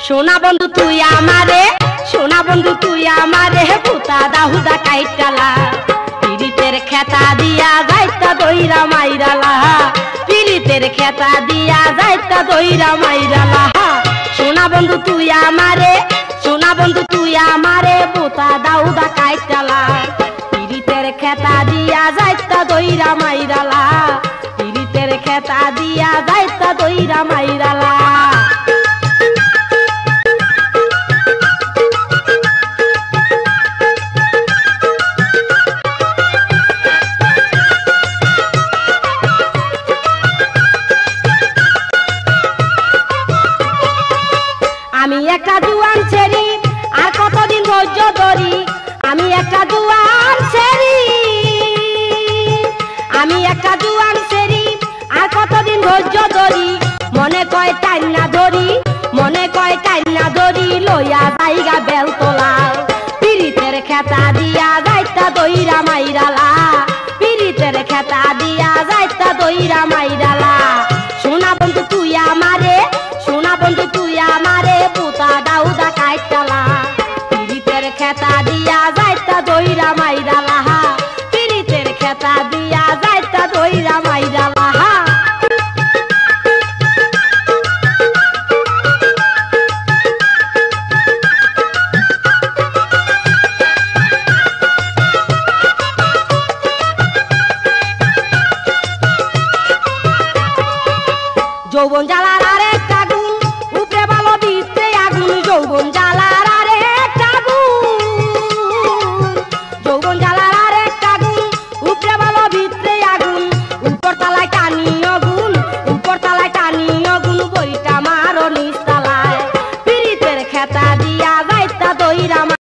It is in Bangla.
সোনা বন্ধু তুই আমারে, সোনা বন্ধু তুই আমারে পুতা দাহুদা কাইটালা, পিরিতের খেতা দিয়া যাইতা দইরা মাইরালা, পিরিতের খেতা দিয়া যাইতা দইরা মাইরালা। সোনা বন্ধু তুই আমারে, সোনা বন্ধু তুই আমারে পুতা দাহুদা কাইটালা, পিরিতের খেতা দিয়া যাইতা দইরা মাইরালা, পিরিতের খেতা দিয়া যাইতা দইরা মাইরালা। আমি একটা জুয়ান ছেড়ি আর কতদিন ধৈর্য ধরি, আমি একটা জুয়ান ছেড়ি, আমি একটা জুয়ান ছেড়ি আর কতদিন ধৈর্য ধরি, মনে কয় টাইনা ধরি, মনে কয় টাইনা ধরি লইয়া জায়গা বেলতলা, পিরিতের খেতা দিয়া যাইতা দইরা মাইরালা, পিরিতের খেতা দিয়া যাইতা দইরা মাইরালা। সোনা বন্ধু তুই আমারে, সোনা বন্ধু তুই আমারে পুতা দাউদা কাইটালা, পিরিতের খেতা দিয়া যাইতা দইরা মাইরালা, পিরিতের খেতা দিয়া যাইতা দইরা মাইরালা। যৌবন জ্বালার আরেকটা গুণ, উপরে ভালো ভিতরে আগুন, যৌবন জ্বালার আরেকটা গুণ, যৌবন জ্বালার আরেকটা গুণ, উপরে ভালো ভিতরে আগুন, উপর তলায় টানি আগুন, উপর তলায় টানি আগুন, বইটা মারো নিচ তলায়, পিরিতের খেতা দিয়া যাইতা দইরা।